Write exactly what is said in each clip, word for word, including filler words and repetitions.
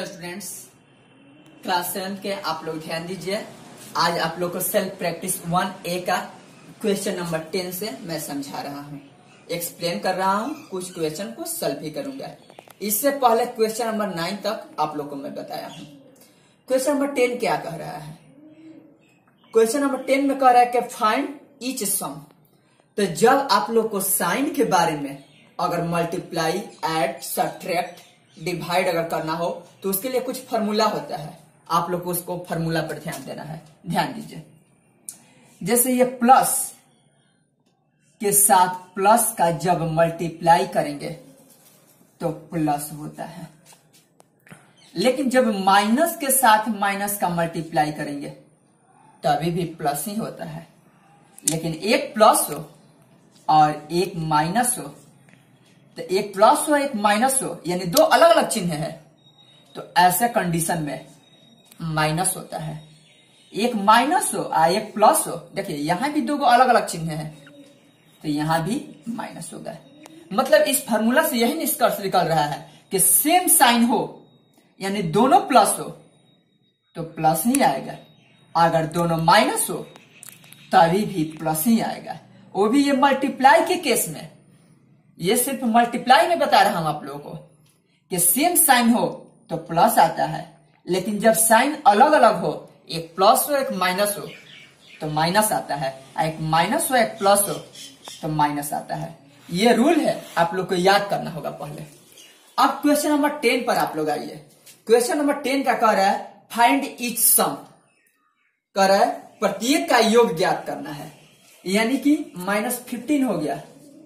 Students, class seven के आप लोग ध्यान दीजिए। आज आप लोग को सेल्फ प्रैक्टिस वन ए का क्वेश्चन नंबर टेन से मैं समझा रहा हूँ, एक्सप्लेन कर रहा हूँ, कुछ क्वेश्चन को सॉल्व भी करूंगा। इससे पहले क्वेश्चन नंबर नाइन तक आप लोग को मैं बताया हूँ। क्वेश्चन नंबर टेन क्या कह रहा है? क्वेश्चन नंबर टेन में कह रहा है कि फाइंड ईच सम। तो जब आप लोग को साइन के बारे में अगर मल्टीप्लाई, ऐड, सब्ट्रैक्ट, डिवाइड अगर करना हो तो उसके लिए कुछ फॉर्मूला होता है। आप लोग को उसको फॉर्मूला पर ध्यान देना है। ध्यान दीजिए, जैसे ये प्लस के साथ प्लस का जब मल्टीप्लाई करेंगे तो प्लस होता है, लेकिन जब माइनस के साथ माइनस का मल्टीप्लाई करेंगे तभी भी प्लस ही होता है। लेकिन एक प्लस हो और एक माइनस हो, तो एक प्लस हो एक माइनस हो, यानी दो अलग अलग चिन्ह है, तो ऐसे कंडीशन में माइनस होता है। एक माइनस हो और एक प्लस हो, देखिए यहां भी दो अलग अलग चिन्ह है, तो यहां भी माइनस होगा। मतलब इस फार्मूला से यही निष्कर्ष निकल रहा है कि सेम साइन हो, यानी दोनों प्लस हो तो प्लस ही आएगा, अगर दोनों माइनस हो तभी भी प्लस ही आएगा। वो भी ये मल्टीप्लाई के केस में, ये सिर्फ मल्टीप्लाई में बता रहा हूं आप लोगों को कि सेम साइन हो तो प्लस आता है, लेकिन जब साइन अलग अलग हो, एक प्लस हो एक माइनस हो तो माइनस आता है, एक माइनस हो एक प्लस हो तो माइनस आता है। ये रूल है, आप लोग को याद करना होगा पहले। अब क्वेश्चन नंबर टेन पर आप लोग आइए। क्वेश्चन नंबर टेन का कह रहा है फाइंड ईच सम, कह रहा है प्रत्येक का योग ज्ञात करना है, यानी कि माइनस फिफ्टीन हो गया।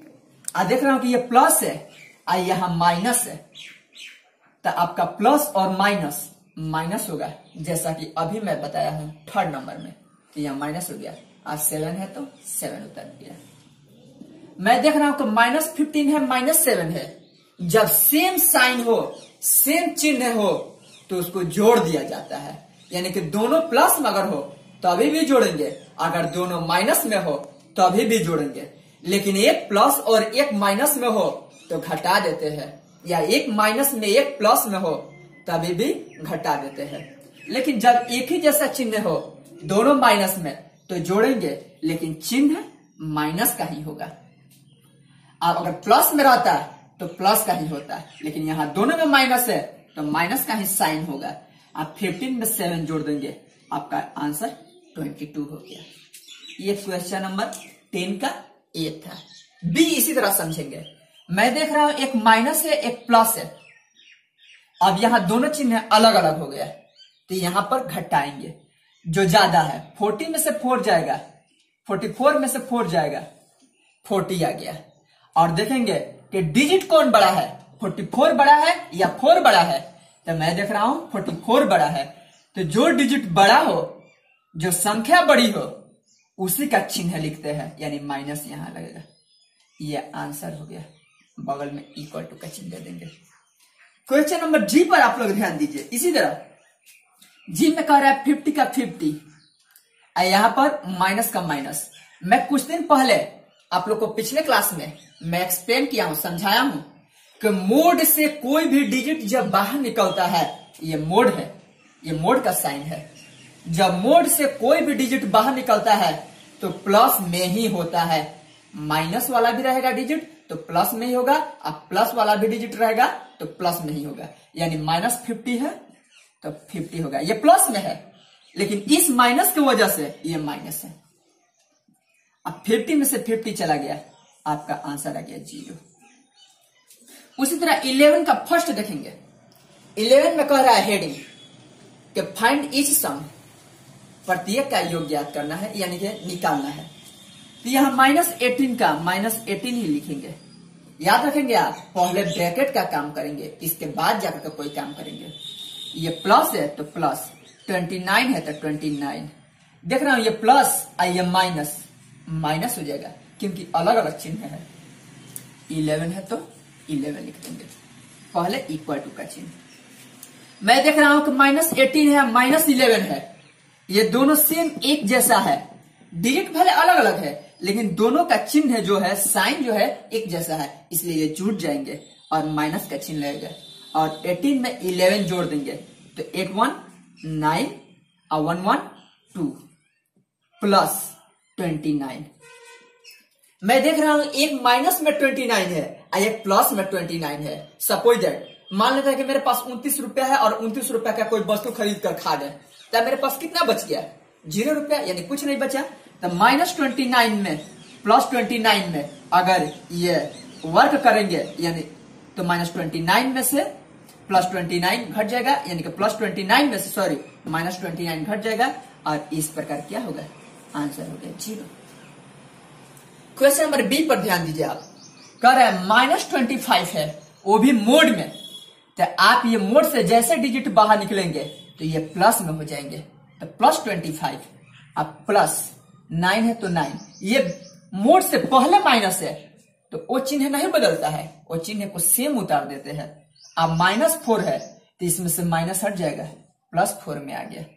आ देख रहा हूं कि ये प्लस है और यहां माइनस है, तो आपका प्लस और माइनस माइनस होगा, जैसा कि अभी मैं बताया हूं थर्ड नंबर में, तो यहां माइनस हो गया। आज सेवन है तो सेवन उतर गया। मैं देख रहा हूं कि माइनस फिफ्टीन है माइनस सेवन है। जब सेम साइन हो, सेम चिन्ह हो तो उसको जोड़ दिया जाता है, यानी कि दोनों प्लस में अगर हो तभी भी जोड़ेंगे, अगर दोनों माइनस में हो तभी भी जोड़ेंगे। लेकिन एक प्लस और एक माइनस में हो तो घटा देते हैं, या एक माइनस में एक प्लस में हो तभी भी घटा देते हैं। लेकिन जब एक ही जैसा चिन्ह हो, दोनों माइनस में, तो जोड़ेंगे, लेकिन चिन्ह माइनस का ही होगा। अब अगर प्लस में रहता है तो प्लस का ही होता है, लेकिन यहां दोनों में माइनस है तो माइनस का ही साइन होगा। आप फिफ्टीन में सेवन जोड़ देंगे, आपका आंसर ट्वेंटी टू हो गया। ये क्वेश्चन नंबर टेन का ए था। बी इसी तरह समझेंगे। मैं देख रहा हूं एक माइनस है एक प्लस है। अब यहां दोनों चिन्ह अलग अलग हो गया, तो यहां पर घटाएंगे। जो ज्यादा है, फोर्टी में से फोर जाएगा, फोर्टी फोर में से फोर जाएगा, फोर्टी आ गया। और देखेंगे कि डिजिट कौन बड़ा है, फोर्टी फोर बड़ा है या फोर बड़ा है, तो मैं देख रहा हूं फोर्टी फोर बड़ा है। तो जो डिजिट बड़ा हो, जो संख्या बड़ी हो, उसी का चिन्ह लिखते हैं, यानी माइनस यहां लगेगा। ये आंसर हो गया। बगल में इक्वल टू का चिन्ह दे देंगे। क्वेश्चन नंबर जी पर आप लोग ध्यान दीजिए। इसी तरह जी में कह रहा है फिफ्टी का फिफ्टी, यहां पर माइनस का माइनस। मैं कुछ दिन पहले आप लोग को पिछले क्लास में मैं एक्सप्लेन किया हूं, समझाया हूं कि मोड से कोई भी डिजिट जब बाहर निकलता है, ये मोड है, ये मोड का साइन है। जब मोड से कोई भी डिजिट बाहर निकलता है तो प्लस में ही होता है। माइनस वाला भी रहेगा डिजिट तो प्लस में ही होगा, अब प्लस वाला भी डिजिट रहेगा तो प्लस में ही होगा। यानी माइनस फिफ्टी है तो फिफ्टी होगा। ये प्लस में है, लेकिन इस माइनस की वजह से ये माइनस है। अब फिफ्टी में से फिफ्टी चला गया, आपका आंसर आ गया जीरो। उसी तरह इलेवन का फर्स्ट देखेंगे। इलेवन में कह रहा है हेडिंग कि फाइंड ईच सम, प्रत्येक का योग ज्ञात करना है, यानी कि निकालना है। तो यहां माइनस एटीन का माइनस एटीन ही लिखेंगे। याद रखेंगे आप, पहले ब्रैकेट का काम करेंगे, इसके बाद जाकर कोई काम करेंगे। ये प्लस है तो प्लस, ट्वेंटी नाइन है तो ट्वेंटी नाइन। देख रहा हूं ये प्लस और ये माइनस, माइनस हो जाएगा क्योंकि अलग अलग चिन्ह है। इलेवन है तो इलेवन लिख देंगे, पहले इक्वल टू का चिन्ह। मैं देख रहा हूं कि माइनस एटीन है माइनस इलेवन है, ये दोनों सेम एक जैसा है। डिजिट भले अलग अलग है, लेकिन दोनों का चिन्ह जो है, साइन जो है एक जैसा है, इसलिए ये जुड़ जाएंगे और माइनस का चिन्ह लगेगा। और अठारह में ग्यारह जोड़ देंगे तो एट वन नाइन और one one two plus twenty nine. मैं देख रहा हूं एक माइनस में ट्वेंटी नाइन है और एक प्लस में ट्वेंटी नाइन है। सपोज दैट मान लेते हैं कि मेरे पास उनतीस रुपया है और उनतीस रुपया का कोई वस्तु खरीद कर खा गए, तो मेरे पास कितना बच गया? जीरो रुपया, यानी कुछ नहीं बचा। तो माइनस ट्वेंटी नाइन में प्लस ट्वेंटी नाइन में अगर ये वर्क करेंगे यानी तो माइनस ट्वेंटी नाइन में से प्लस ट्वेंटी नाइन घट जाएगा, यानी कि प्लस ट्वेंटी नाइन में से सॉरी माइनस ट्वेंटी नाइन घट जाएगा और इस प्रकार क्या होगा? आंसर हो गया जीरो। क्वेश्चन नंबर बी पर ध्यान दीजिए। आप कह रहे हैं माइनस ट्वेंटी फाइव है, वो भी मोड में। तो आप ये मोड से जैसे डिजिट बाहर निकलेंगे तो ये प्लस में हो जाएंगे। तो प्लस ट्वेंटी फाइव अब प्लस नाइन है तो नाइन, ये मोड से पहले माइनस है तो वो चिन्ह नहीं बदलता है, वो चिन्ह को सेम उतार देते हैं। अब माइनस फोर है तो इसमें से माइनस हट जाएगा, प्लस फोर में आ गया।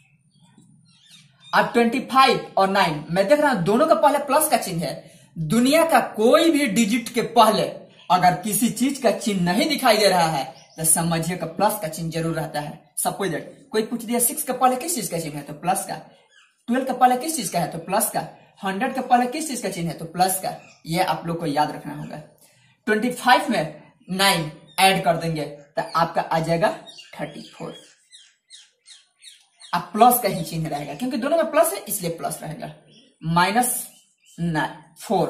अब ट्वेंटी फाइव और नाइन मैं देख रहा हूं दोनों का पहले प्लस का चिन्ह है। दुनिया का कोई भी डिजिट के पहले अगर किसी चीज का चिन्ह नहीं दिखाई दे रहा है तो समझिए का प्लस का चिन्ह जरूर रहता है। सपोज दैट कोई पूछ दिया सिक्स का पहले किस चीज का चिन्ह है तो प्लस का, ट्वेल्व का पहले किस चीज का है तो प्लस का, हंड्रेड का पहले किस चीज का चिन्ह है तो प्लस का। ये आप लोग को याद रखना होगा। ट्वेंटी फाइव में नाइन ऐड कर देंगे तो आपका आ जाएगा थर्टी फोर। अब प्लस का ही चिन्ह रहेगा क्योंकि दोनों में प्लस है इसलिए प्लस रहेगा। माइनस फोर,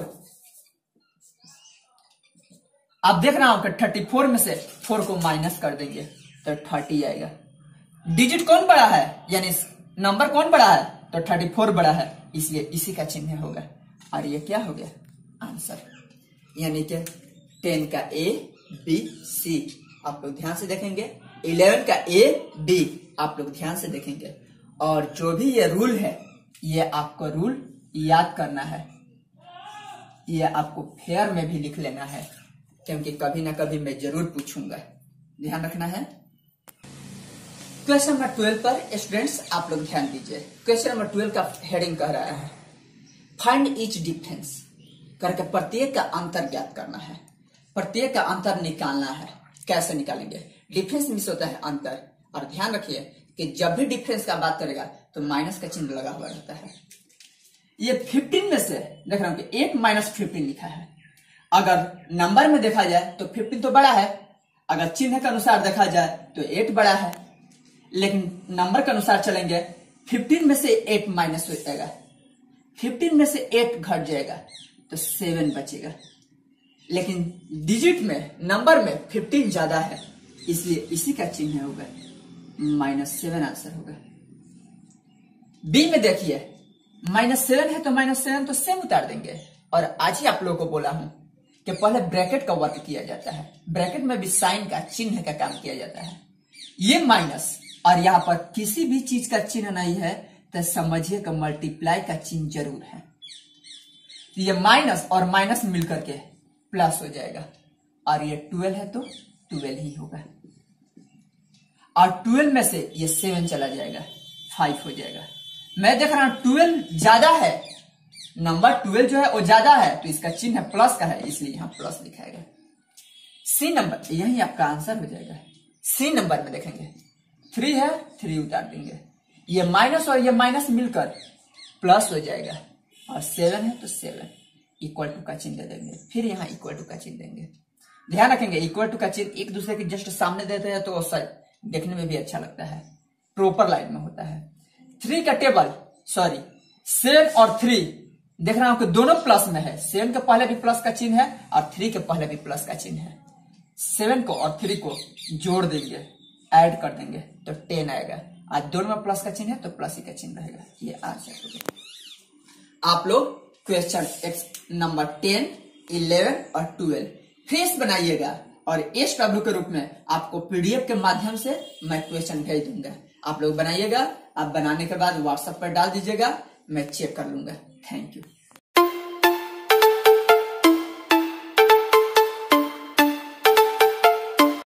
अब देख रहा हूं कि थर्टी फोर में से फोर को माइनस कर देंगे तो थर्टी आएगा। डिजिट कौन बड़ा है यानी नंबर कौन बड़ा है तो थर्टी फोर बड़ा है, इसलिए इसी का चिन्ह होगा। और ये क्या हो गया? आंसर। यानी कि टेन का ए बी सी आप लोग ध्यान से देखेंगे, इलेवन का ए बी आप लोग ध्यान से देखेंगे। और जो भी ये रूल है ये आपको रूल याद करना है, ये आपको फेयर में भी लिख लेना है क्योंकि कभी ना कभी मैं जरूर पूछूंगा, ध्यान रखना है। क्वेश्चन नंबर ट्वेल्व पर स्टूडेंट्स आप लोग ध्यान दीजिए। क्वेश्चन नंबर ट्वेल्व का हेडिंग कह रहा है फाइंड ईच डिफरेंस, करके प्रत्येक का अंतर ज्ञात करना है, प्रत्येक का अंतर निकालना है। कैसे निकालेंगे? डिफरेंस मीन्स होता है अंतर, और ध्यान रखिए कि जब भी डिफरेंस का बात करेगा तो माइनस का चिन्ह लगा हुआ रहता है। ये फिफ्टीन में से देख रहा हूं कि एट माइनस फिफ्टीन लिखा है। अगर नंबर में देखा जाए तो फिफ्टीन तो बड़ा है, अगर चिन्ह के अनुसार देखा जाए तो एट बड़ा है, लेकिन नंबर के अनुसार चलेंगे फिफ्टीन में से एट माइनस हो जाएगा, फिफ्टीन में से एट घट जाएगा तो सेवन बचेगा। लेकिन डिजिट में नंबर में फिफ्टीन ज्यादा है इसलिए इसी का चिन्ह होगा माइनस सेवन, आंसर होगा। बी में देखिए माइनस सेवन है तो माइनस सेवन तो सेम उतार देंगे। और आज ही आप लोगों को बोला हूं कि पहले ब्रैकेट का वर्क किया जाता है, ब्रैकेट में भी साइन का चिन्ह का काम किया जाता है। ये माइनस और यहाँ पर किसी भी चीज का चिन्ह नहीं है तो समझिए कि मल्टीप्लाई का चिन्ह जरूर है। तो ये माइनस और माइनस मिलकर के प्लस हो जाएगा, और ये ट्वेल्व है तो ट्वेल्व ही होगा। और ट्वेल्व में से ये सेवन चला जाएगा, फाइव हो जाएगा। मैं देख रहा हूं ट्वेल्व ज्यादा है, नंबर ट्वेल्व जो है वो ज्यादा है तो इसका चिन्ह प्लस का है इसलिए यहां प्लस लिखाएगा। सी नंबर यही आपका आंसर हो जाएगा। सी नंबर में देखेंगे थ्री है, थ्री उतार देंगे, ये माइनस और ये माइनस मिलकर प्लस हो जाएगा। और सेवन है तो सेवन इक्वल टू का चिन्ह दे देंगे, फिर यहाँ इक्वल टू का चिन्ह देंगे। ध्यान रखेंगे इक्वल टू का चिन्ह एक दूसरे के जस्ट सामने देते हैं तो देखने में भी अच्छा लगता है, प्रॉपर लाइन में होता है। थ्री का टेबल सॉरी सेवन और थ्री देख रहा हूं कि दोनों प्लस में है, सेवन के पहले भी प्लस का चिन्ह है और थ्री के पहले भी प्लस का चिन्ह है। सेवन को और थ्री को जोड़ देंगे, ऐड कर देंगे तो टेन आएगा। आज दोनों में प्लस का चिन्ह है तो प्लस ही का चिन्ह रहेगा। ये आंसर होगा। आप लोग क्वेश्चन नंबर टेन, इलेवन और ट्वेल्व फेस बनाइएगा और एस डब्ल्यू के रूप में आपको पीडीएफ के माध्यम से मैं क्वेश्चन भेज दूंगा। आप लोग बनाइएगा, आप बनाने के बाद व्हाट्सएप पर डाल दीजिएगा, मैं चेक कर लूंगा। Thank you.